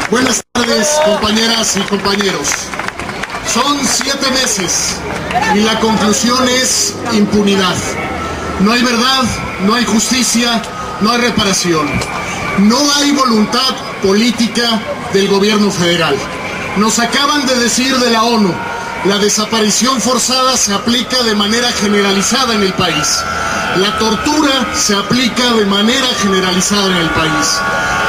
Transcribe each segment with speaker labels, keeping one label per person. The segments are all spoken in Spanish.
Speaker 1: Buenas tardes, compañeras y compañeros. Son 7 meses y la conclusión es impunidad. No hay verdad, no hay justicia, no hay reparación. No hay voluntad política del gobierno federal. Nos acaban de decir de la ONU, la desaparición forzada se aplica de manera generalizada en el país. La tortura se aplica de manera generalizada en el país.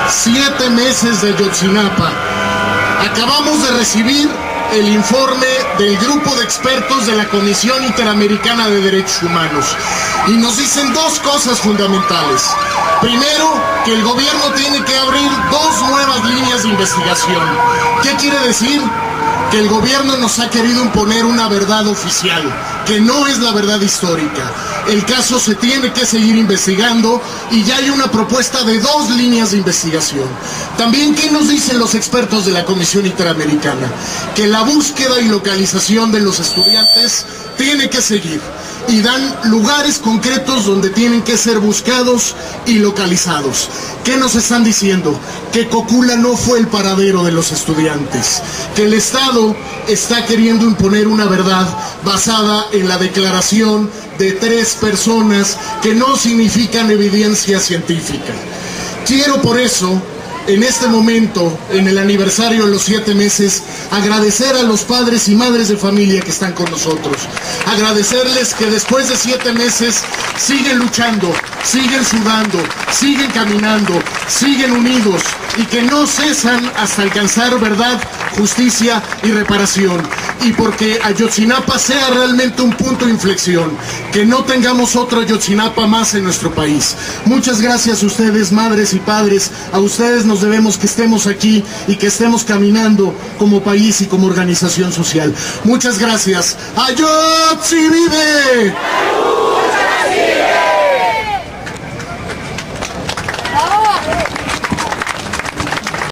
Speaker 1: 7 meses de Ayotzinapa. Acabamos de recibir el informe del grupo de expertos de la Comisión Interamericana de Derechos Humanos y nos dicen 2 cosas fundamentales. Primero, que el gobierno tiene que abrir 2 nuevas líneas de investigación. ¿Qué quiere decir? Que el gobierno nos ha querido imponer una verdad oficial, que no es la verdad histórica. El caso se tiene que seguir investigando y ya hay una propuesta de 2 líneas de investigación. También, ¿qué nos dicen los expertos de la Comisión Interamericana? Que la búsqueda y localización de los estudiantes tiene que seguir y dan lugares concretos donde tienen que ser buscados y localizados. ¿Qué nos están diciendo? Que Cocula no fue el paradero de los estudiantes, que el Estado está queriendo imponer una verdad basada en la declaración de 3 personas que no significan evidencia científica. Quiero por eso, en este momento, en el aniversario de los 7 meses, agradecer a los padres y madres de familia que están con nosotros. Agradecerles que después de 7 meses siguen luchando, siguen sudando, siguen caminando, siguen unidos y que no cesan hasta alcanzar verdad, justicia y reparación. Y porque Ayotzinapa sea realmente un punto de inflexión, que no tengamos otro Ayotzinapa más en nuestro país. Muchas gracias a ustedes, madres y padres. A ustedes nos debemos que estemos aquí y que estemos caminando como país y como organización social. Muchas gracias. ¡Ayotzi vive!